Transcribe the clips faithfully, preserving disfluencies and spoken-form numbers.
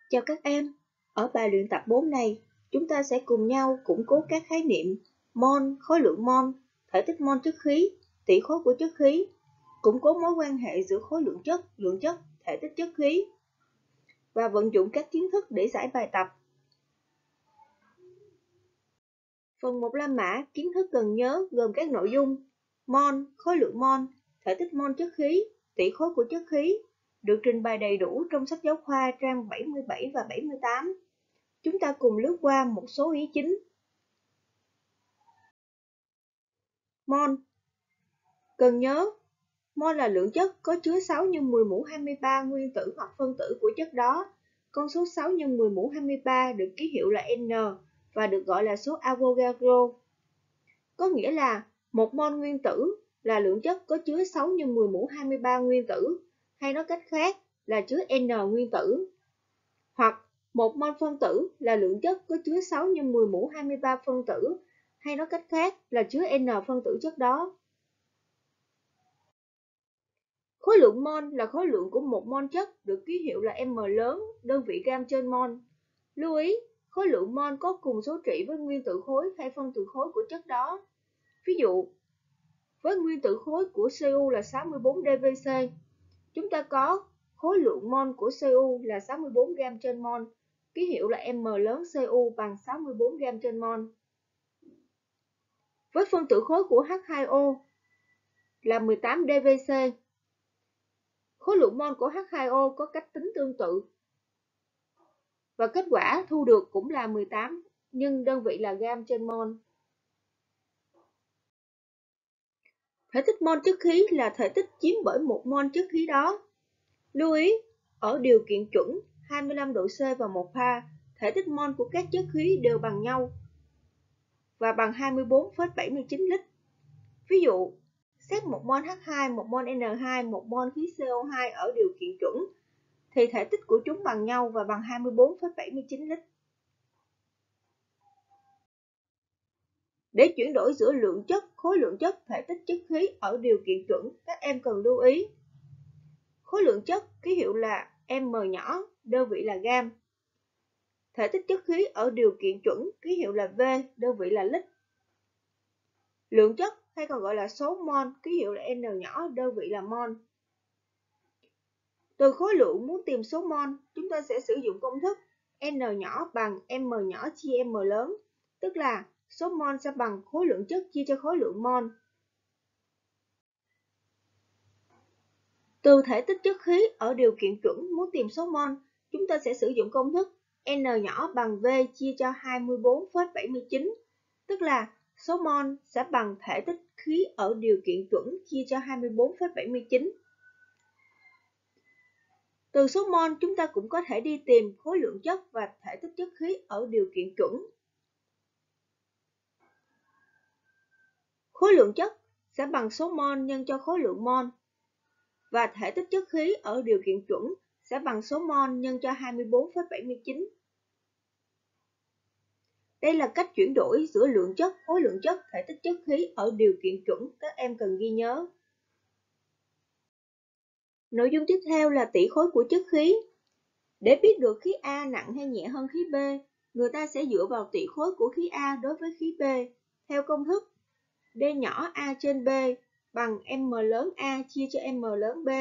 Chào các em, ở bài luyện tập bốn này, chúng ta sẽ cùng nhau củng cố các khái niệm mol, khối lượng mol, thể tích mol chất khí, tỷ khối của chất khí, củng cố mối quan hệ giữa khối lượng chất, lượng chất, thể tích chất khí và vận dụng các kiến thức để giải bài tập. Phần một La Mã, kiến thức cần nhớ gồm các nội dung mol, khối lượng mol, thể tích mol chất khí, tỷ khối của chất khí, được trình bày đầy đủ trong sách giáo khoa trang bảy mươi bảy và bảy mươi tám. Chúng ta cùng lướt qua một số ý chính. Mol. Cần nhớ, mol là lượng chất có chứa sáu nhân mười mũ hai mươi ba nguyên tử hoặc phân tử của chất đó. Con số sáu nhân mười mũ hai mươi ba được ký hiệu là N và được gọi là số Avogadro. Có nghĩa là một mol nguyên tử là lượng chất có chứa sáu nhân mười mũ hai mươi ba nguyên tử, hay nói cách khác là chứa N nguyên tử. Hoặc một mol phân tử là lượng chất có chứa sáu nhân mười mũ hai mươi ba phân tử, hay nói cách khác là chứa N phân tử chất đó. Khối lượng mol là khối lượng của một mol chất được ký hiệu là M lớn, đơn vị gam trên mol. Lưu ý, khối lượng mol có cùng số trị với nguyên tử khối hay phân tử khối của chất đó. Ví dụ, với nguyên tử khối của Cu là sáu mươi bốn dvc, chúng ta có khối lượng mol của Cu là sáu mươi bốn gam trên mol, ký hiệu là M lớn Cu bằng sáu mươi bốn gam trên mol. Với phân tử khối của H hai O là mười tám dvc, khối lượng mol của H hai O có cách tính tương tự và kết quả thu được cũng là mười tám, nhưng đơn vị là gam trên mol. Thể tích mol chất khí là thể tích chiếm bởi một mol chất khí đó. Lưu ý, ở điều kiện chuẩn hai mươi lăm độ C và một bar, thể tích mol của các chất khí đều bằng nhau và bằng hai mươi bốn phẩy bảy mươi chín lít. Ví dụ, xét một mol H hai, một mol N hai, một mol khí C O hai ở điều kiện chuẩn, thì thể tích của chúng bằng nhau và bằng hai mươi bốn phẩy bảy mươi chín lít. Để chuyển đổi giữa lượng chất, khối lượng chất, thể tích chất khí ở điều kiện chuẩn, các em cần lưu ý. Khối lượng chất ký hiệu là M nhỏ, đơn vị là gam. Thể tích chất khí ở điều kiện chuẩn ký hiệu là V, đơn vị là lít. Lượng chất hay còn gọi là số mol ký hiệu là N nhỏ, đơn vị là mol. Từ khối lượng muốn tìm số mol, chúng ta sẽ sử dụng công thức N nhỏ bằng M nhỏ chia M lớn, tức là số mol sẽ bằng khối lượng chất chia cho khối lượng mol. Từ thể tích chất khí ở điều kiện chuẩn muốn tìm số mol, chúng ta sẽ sử dụng công thức N nhỏ bằng V chia cho hai mươi bốn phẩy bảy mươi chín, tức là số mol sẽ bằng thể tích khí ở điều kiện chuẩn chia cho hai mươi bốn phẩy bảy mươi chín. Từ số mol chúng ta cũng có thể đi tìm khối lượng chất và thể tích chất khí ở điều kiện chuẩn. Khối lượng chất sẽ bằng số mol nhân cho khối lượng mol và thể tích chất khí ở điều kiện chuẩn sẽ bằng số mol nhân cho hai mươi bốn phẩy bảy mươi chín. Đây là cách chuyển đổi giữa lượng chất, khối lượng chất, thể tích chất khí ở điều kiện chuẩn, các em cần ghi nhớ. Nội dung tiếp theo là tỷ khối của chất khí. Để biết được khí A nặng hay nhẹ hơn khí B, người ta sẽ dựa vào tỷ khối của khí A đối với khí B, theo công thức D nhỏ A trên B bằng M lớn A chia cho M lớn B.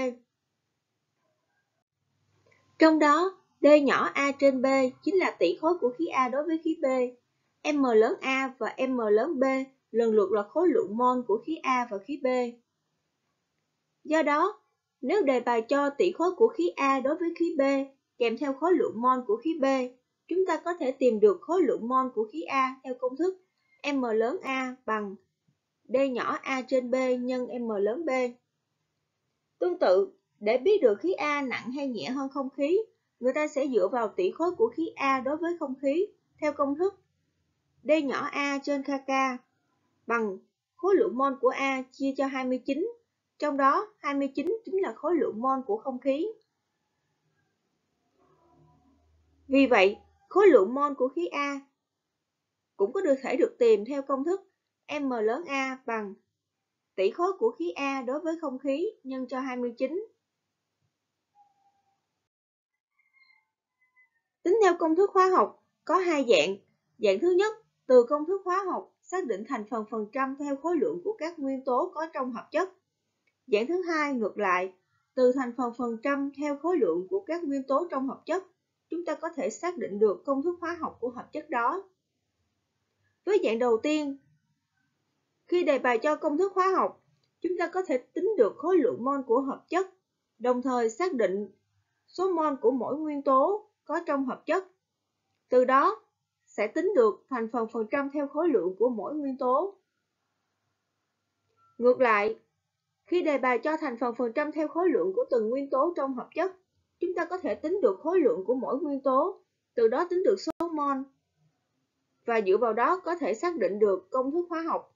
Trong đó, D nhỏ A trên B chính là tỷ khối của khí A đối với khí B. M lớn A và M lớn B lần lượt là khối lượng mol của khí A và khí B. Do đó, nếu đề bài cho tỷ khối của khí A đối với khí B kèm theo khối lượng mol của khí B, chúng ta có thể tìm được khối lượng mol của khí A theo công thức M lớn A bằng D nhỏ A trên B nhân M lớn B. Tương tự, để biết được khí A nặng hay nhẹ hơn không khí, người ta sẽ dựa vào tỷ khối của khí A đối với không khí theo công thức D nhỏ A trên kk bằng khối lượng mol của A chia cho hai mươi chín, trong đó hai mươi chín chính là khối lượng mol của không khí. Vì vậy, khối lượng mol của khí A cũng có thể được tìm theo công thức M lớn A bằng tỷ khối của khí A đối với không khí nhân cho hai mươi chín. theo công thức hóa học có hai dạng. Dạng thứ nhất, từ công thức hóa học xác định thành phần phần trăm theo khối lượng của các nguyên tố có trong hợp chất. Dạng thứ hai, ngược lại, từ thành phần phần trăm theo khối lượng của các nguyên tố trong hợp chất, chúng ta có thể xác định được công thức hóa học của hợp chất đó. Với dạng đầu tiên, khi đề bài cho công thức hóa học, chúng ta có thể tính được khối lượng mol của hợp chất, đồng thời xác định số mol của mỗi nguyên tố có trong hợp chất. Từ đó, sẽ tính được thành phần phần trăm theo khối lượng của mỗi nguyên tố. Ngược lại, khi đề bài cho thành phần phần trăm theo khối lượng của từng nguyên tố trong hợp chất, chúng ta có thể tính được khối lượng của mỗi nguyên tố, từ đó tính được số mol, và dựa vào đó có thể xác định được công thức hóa học.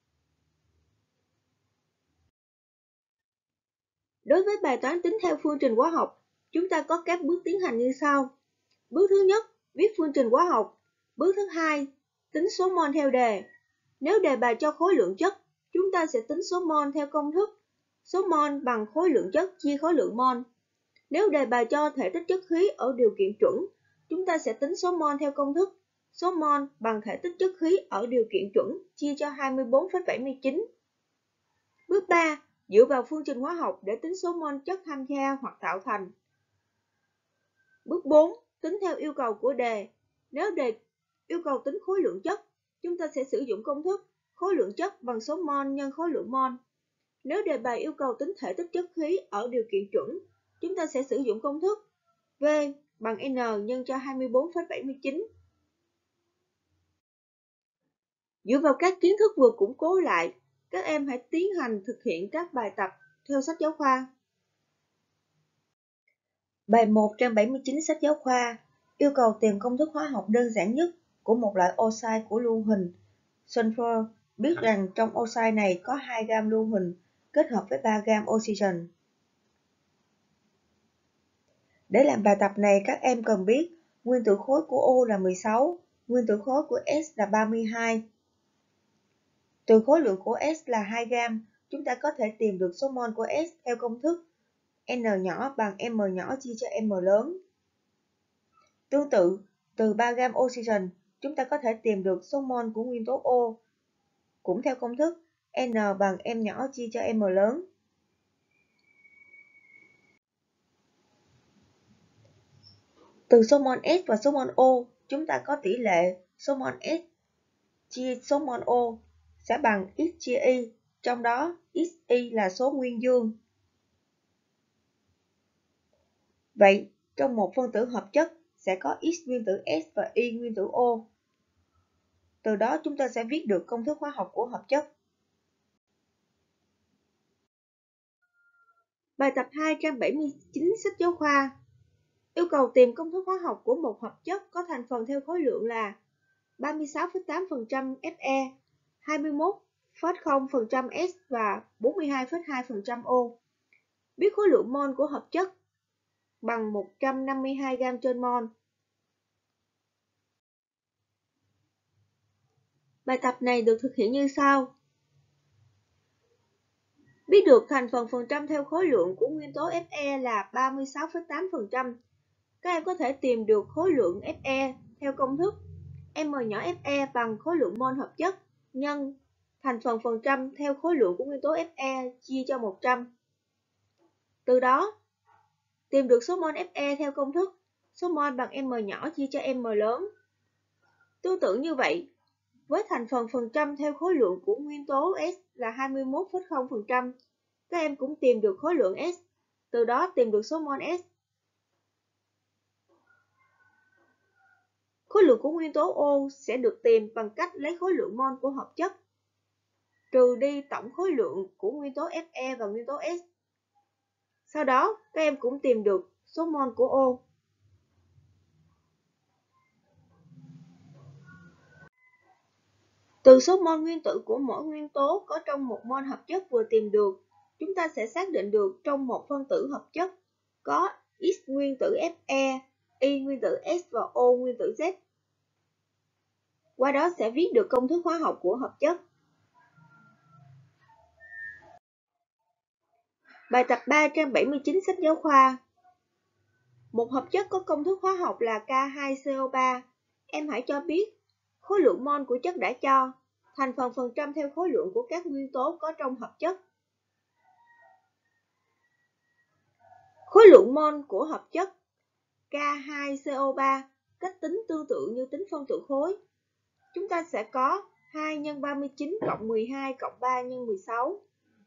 Đối với bài toán tính theo phương trình hóa học, chúng ta có các bước tiến hành như sau. Bước thứ nhất, viết phương trình hóa học. Bước thứ hai, tính số mol theo đề. Nếu đề bài cho khối lượng chất, chúng ta sẽ tính số mol theo công thức số mol bằng khối lượng chất chia khối lượng mol. Nếu đề bài cho thể tích chất khí ở điều kiện chuẩn, chúng ta sẽ tính số mol theo công thức số mol bằng thể tích chất khí ở điều kiện chuẩn chia cho hai mươi bốn phẩy bảy mươi chín. Bước ba, dựa vào phương trình hóa học để tính số mol chất tham gia hoặc tạo thành. Bước bốn, tính theo yêu cầu của đề. Nếu đề yêu cầu tính khối lượng chất, chúng ta sẽ sử dụng công thức khối lượng chất bằng số mol nhân khối lượng mol. Nếu đề bài yêu cầu tính thể tích chất khí ở điều kiện chuẩn, chúng ta sẽ sử dụng công thức V bằng N nhân cho hai mươi bốn phẩy bảy mươi chín. Dựa vào các kiến thức vừa củng cố lại, các em hãy tiến hành thực hiện các bài tập theo sách giáo khoa. Bài một trang bảy mươi chín sách giáo khoa yêu cầu tìm công thức hóa học đơn giản nhất của một loại oxide của lưu huỳnh sulfur. Biết rằng trong oxide này có hai gam lưu huỳnh kết hợp với ba gam oxygen. Để làm bài tập này, các em cần biết nguyên tử khối của O là mười sáu, nguyên tử khối của S là ba mươi hai. Từ khối lượng của S là hai gam, chúng ta có thể tìm được số mol của S theo công thức N nhỏ bằng M nhỏ chia cho M lớn. Tương tự, từ ba gam oxygen, chúng ta có thể tìm được số mol của nguyên tố O, cũng theo công thức N bằng M nhỏ chia cho M lớn. Từ số mol S và số mol O, chúng ta có tỷ lệ số mol S chia số mol O sẽ bằng X chia Y, trong đó X, Y là số nguyên dương. Vậy, trong một phân tử hợp chất sẽ có X nguyên tử S và Y nguyên tử O. Từ đó chúng ta sẽ viết được công thức hóa học của hợp chất. Bài tập hai trang bảy mươi chín sách giáo khoa yêu cầu tìm công thức hóa học của một hợp chất có thành phần theo khối lượng là ba mươi sáu phẩy tám phần trăm Fe, hai mươi mốt phẩy không phần trăm S và bốn mươi hai phẩy hai phần trăm O. Biết khối lượng mol của hợp chất bằng một trăm năm mươi hai gam trên mol. Bài tập này được thực hiện như sau. Biết được thành phần phần trăm theo khối lượng của nguyên tố Fe là ba mươi sáu phẩy tám phần trăm. Các em có thể tìm được khối lượng Fe theo công thức M nhỏ Fe bằng khối lượng mol hợp chất nhân thành phần phần trăm theo khối lượng của nguyên tố Fe chia cho một trăm. Từ đó, tìm được số mol Fe theo công thức số mol bằng M nhỏ chia cho M lớn. Tương tự như vậy, với thành phần phần trăm theo khối lượng của nguyên tố S là hai mươi mốt phẩy không phần trăm, các em cũng tìm được khối lượng S, từ đó tìm được số mol S. Khối lượng của nguyên tố O sẽ được tìm bằng cách lấy khối lượng mol của hợp chất, trừ đi tổng khối lượng của nguyên tố Fe và nguyên tố S. Sau đó, các em cũng tìm được số mol của O. Từ số mol nguyên tử của mỗi nguyên tố có trong một mol hợp chất vừa tìm được, chúng ta sẽ xác định được trong một phân tử hợp chất có X nguyên tử Fe, Y nguyên tử S và O nguyên tử Z. Qua đó sẽ viết được công thức hóa học của hợp chất. Bài tập ba trang bảy mươi chín sách giáo khoa. Một hợp chất có công thức hóa học là K hai C O ba. Em hãy cho biết khối lượng mol của chất đã cho, thành phần phần trăm theo khối lượng của các nguyên tố có trong hợp chất. Khối lượng mol của hợp chất K hai C O ba cách tính tương tự như tính phân tử khối. Chúng ta sẽ có hai nhân ba mươi chín cộng mười hai cộng ba nhân mười sáu.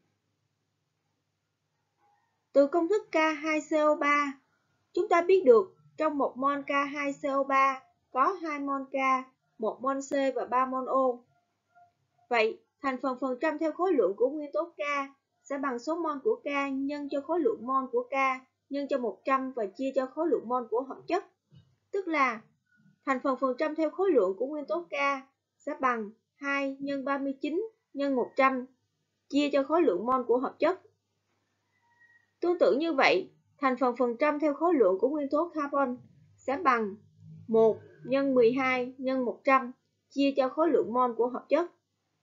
Từ công thức K hai C O ba, chúng ta biết được trong một mol K hai C O ba có hai mol K, một mol C và ba mol O. Vậy, thành phần phần trăm theo khối lượng của nguyên tố K sẽ bằng số mol của K nhân cho khối lượng mol của K nhân cho một trăm và chia cho khối lượng mol của hợp chất. Tức là thành phần phần trăm theo khối lượng của nguyên tố K sẽ bằng hai nhân ba mươi chín nhân một trăm chia cho khối lượng mol của hợp chất. Tương tự như vậy, thành phần phần trăm theo khối lượng của nguyên tố carbon sẽ bằng một nhân mười hai nhân một trăm chia cho khối lượng mol của hợp chất.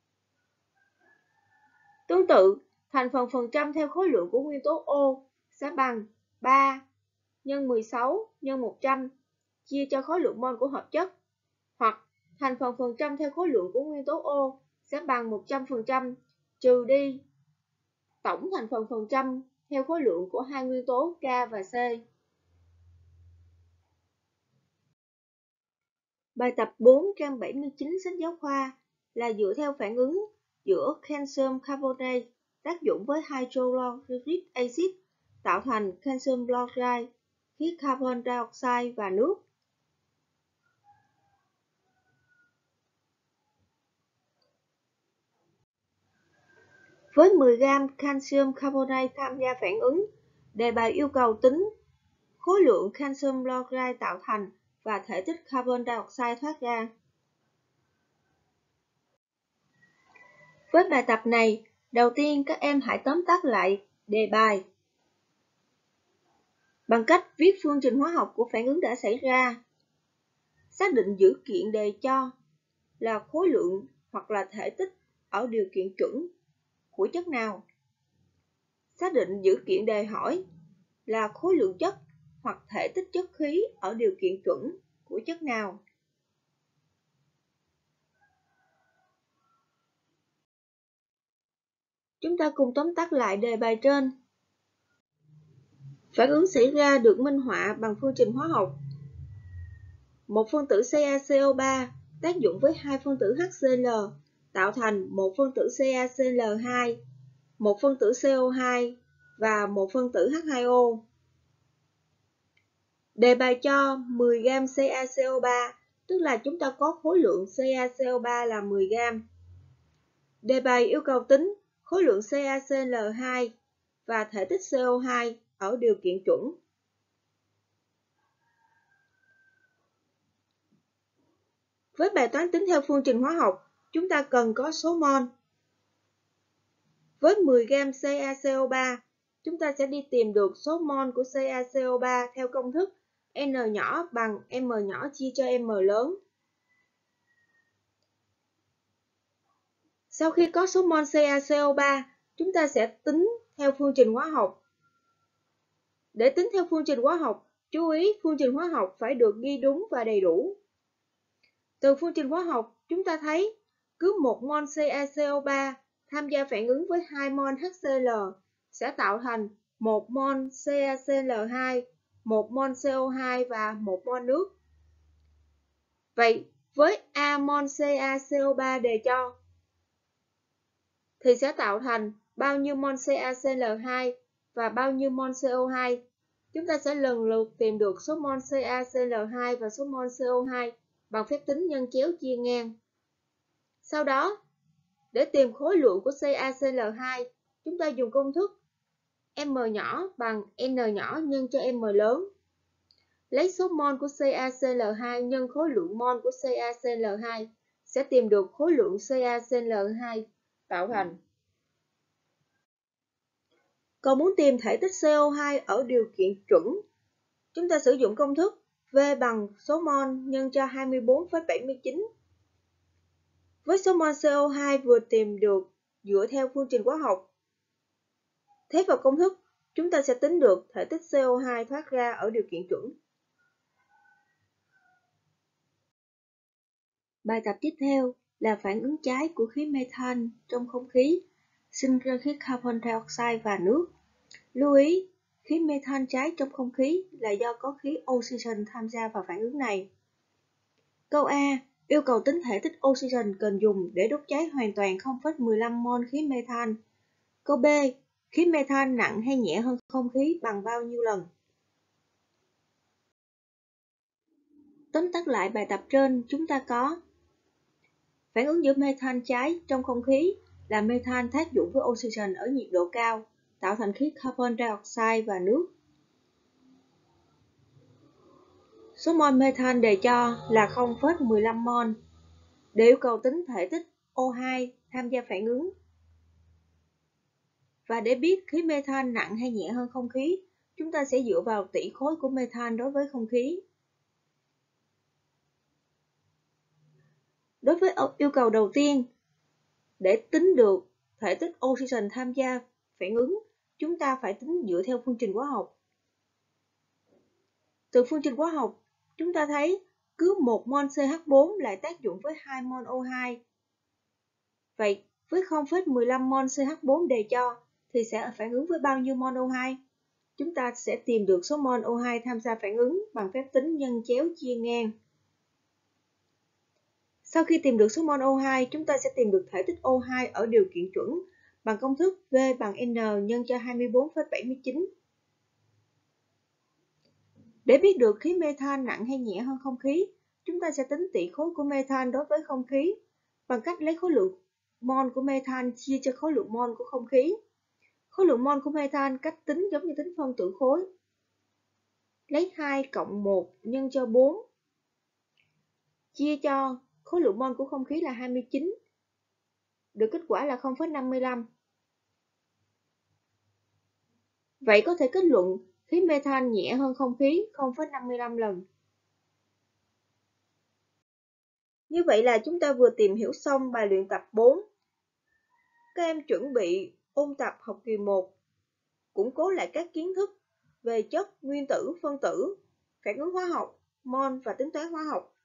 Tương tự, thành phần phần trăm theo khối lượng của nguyên tố O sẽ bằng ba nhân mười sáu nhân một trăm chia cho khối lượng mol của hợp chất. Hoặc thành phần phần trăm theo khối lượng của nguyên tố O sẽ bằng một trăm phần trăm trừ đi tổng thành phần phần trăm theo khối lượng của hai nguyên tố K và C. Bài tập bốn trang bảy mươi chín sách giáo khoa là dựa theo phản ứng giữa calcium carbonate tác dụng với hydrochloric acid tạo thành calcium chloride, khí carbon dioxide và nước. Với mười gam calcium carbonate tham gia phản ứng, đề bài yêu cầu tính khối lượng calcium chloride tạo thành và thể tích carbon dioxide thoát ra. Với bài tập này, đầu tiên các em hãy tóm tắt lại đề bài bằng cách viết phương trình hóa học của phản ứng đã xảy ra. Xác định dữ kiện đề cho là khối lượng hoặc là thể tích ở điều kiện chuẩn của chất nào. Xác định dữ kiện đề hỏi là khối lượng chất hoặc thể tích chất khí ở điều kiện chuẩn của chất nào. Chúng ta cùng tóm tắt lại đề bài trên. Phản ứng xảy ra được minh họa bằng phương trình hóa học. Một phân tử CaCO ba tác dụng với hai phân tử HCl tạo thành một phân tử CaCl hai, một phân tử C O hai và một phân tử H hai O. Đề bài cho mười gam CaCO ba, tức là chúng ta có khối lượng CaCO ba là mười gam. Đề bài yêu cầu tính khối lượng CaCl hai và thể tích C O hai ở điều kiện chuẩn. Với bài toán tính theo phương trình hóa học, chúng ta cần có số mol. Với mười gam CaCO ba, chúng ta sẽ đi tìm được số mol của CaCO ba theo công thức N nhỏ bằng M nhỏ chia cho M lớn. Sau khi có số mol CaCO ba, chúng ta sẽ tính theo phương trình hóa học. Để tính theo phương trình hóa học, chú ý phương trình hóa học phải được ghi đúng và đầy đủ. Từ phương trình hóa học, chúng ta thấy cứ một mol CaCO ba tham gia phản ứng với hai mol HCl sẽ tạo thành một mol CaCl hai, một mol C O hai và một mol nước. Vậy, với A mol CaCO ba đề cho thì sẽ tạo thành bao nhiêu mol CaCl hai và bao nhiêu mol C O hai. Chúng ta sẽ lần lượt tìm được số mol CaCl hai và số mol C O hai bằng phép tính nhân chéo chia ngang. Sau đó, để tìm khối lượng của CaCl hai, chúng ta dùng công thức M nhỏ bằng N nhỏ nhân cho M lớn. Lấy số mol của CaCl hai nhân khối lượng mol của CaCl hai sẽ tìm được khối lượng CaCl hai tạo thành. Còn muốn tìm thể tích C O hai ở điều kiện chuẩn, chúng ta sử dụng công thức V bằng số mol nhân cho hai mươi bốn phẩy bảy mươi chín. Với số mol C O hai vừa tìm được dựa theo phương trình hóa học, thế vào công thức, chúng ta sẽ tính được thể tích xê o hai thoát ra ở điều kiện chuẩn. Bài tập tiếp theo là phản ứng cháy của khí methane trong không khí, sinh ra khí carbon dioxide và nước. Lưu ý, khí methane cháy trong không khí là do có khí oxygen tham gia vào phản ứng này. Câu A. Yêu cầu tính thể tích oxygen cần dùng để đốt cháy hoàn toàn không phẩy mười lăm mol khí methane. Câu B. Khí methane nặng hay nhẹ hơn không khí bằng bao nhiêu lần? Tóm tắt lại bài tập trên, chúng ta có phản ứng giữa methane cháy trong không khí là methane tác dụng với oxygen ở nhiệt độ cao, tạo thành khí carbon dioxide và nước. Số mol methane đề cho là không phẩy mười lăm mol. Để yêu cầu tính thể tích O hai tham gia phản ứng và để biết khí methane nặng hay nhẹ hơn không khí, chúng ta sẽ dựa vào tỷ khối của methane đối với không khí. Đối với yêu cầu đầu tiên, để tính được thể tích oxygen tham gia phản ứng, chúng ta phải tính dựa theo phương trình hóa học. Từ phương trình hóa học, chúng ta thấy cứ một mol xê hát bốn lại tác dụng với hai mol O hai. Vậy với không phẩy mười lăm mol xê hát bốn đề cho thì sẽ phản ứng với bao nhiêu mol O hai? Chúng ta sẽ tìm được số mol O hai tham gia phản ứng bằng phép tính nhân chéo chia ngang. Sau khi tìm được số mol O hai, chúng ta sẽ tìm được thể tích O hai ở điều kiện chuẩn bằng công thức V bằng N nhân cho hai mươi bốn phẩy bảy mươi chín. Để biết được khí methane nặng hay nhẹ hơn không khí, chúng ta sẽ tính tỷ khối của methane đối với không khí bằng cách lấy khối lượng mol của methane chia cho khối lượng mol của không khí. Khối lượng mol của methane cách tính giống như tính phân tử khối. Lấy hai cộng một nhân cho bốn chia cho khối lượng mol của không khí là hai mươi chín. Được kết quả là không phẩy năm mươi lăm. Vậy có thể kết luận khí methane nhẹ hơn không khí không phẩy năm mươi lăm lần. Như vậy là chúng ta vừa tìm hiểu xong bài luyện tập bốn. Các em chuẩn bị ôn tập học kỳ một, củng cố lại các kiến thức về chất, nguyên tử, phân tử, phản ứng hóa học, mol và tính toán hóa học.